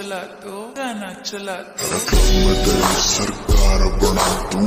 चला तो गाना चला तो मैं तेरी सरकार बना दूं